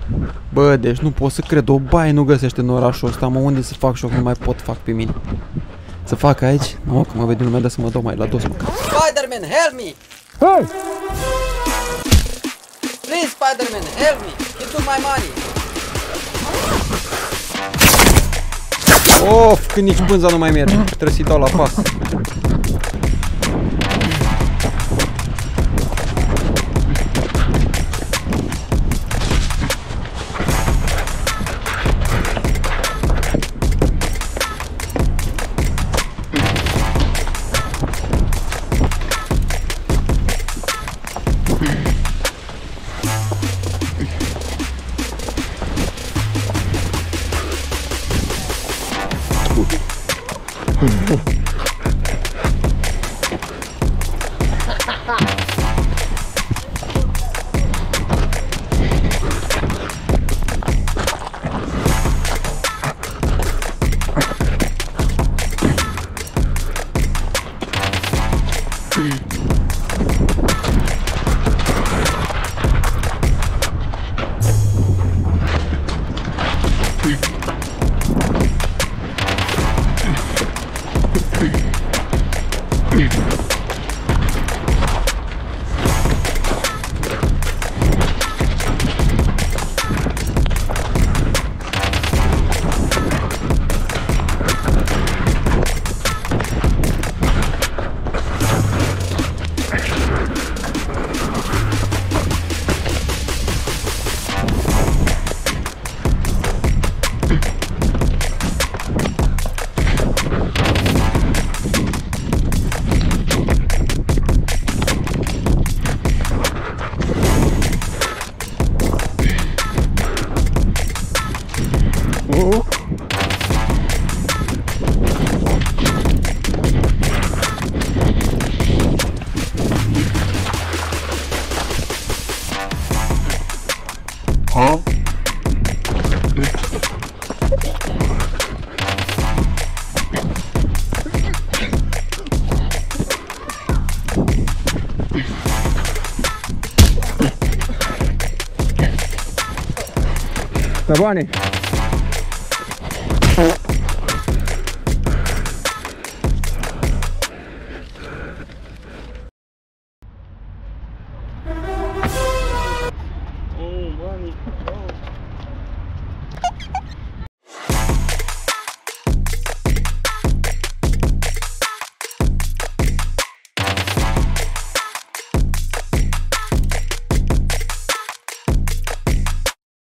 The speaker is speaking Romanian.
Bă, deci nu pot să cred, o baie nu găsește în orașul ăsta, mă, unde să fac joc, nu mai pot fac pe mine. Să fac aici? Nu, că mă vede lumea, dar să mă dau mai la dos, mă. Spiderman, help me! Hey! Please, Spiderman, help me! He took my money! Of, când nici pânza nu mai merge, trebuie să-i dau la pas. Tăboane!